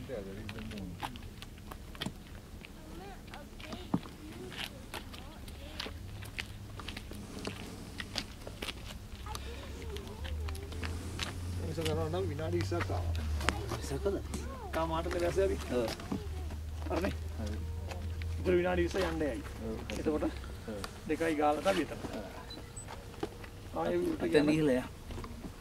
there is the moon. So කරනවා නම් විනාඩි 20ක් ආවා. 20කද? කාමාටද වැස්ස අපි? ඔව්. හරිනේ. හරි. ඉතින් විනාඩි 20 යන්න යයි. එතකොට 2යි ගාලා තමයි එතන. ආයෙ උට යන්න.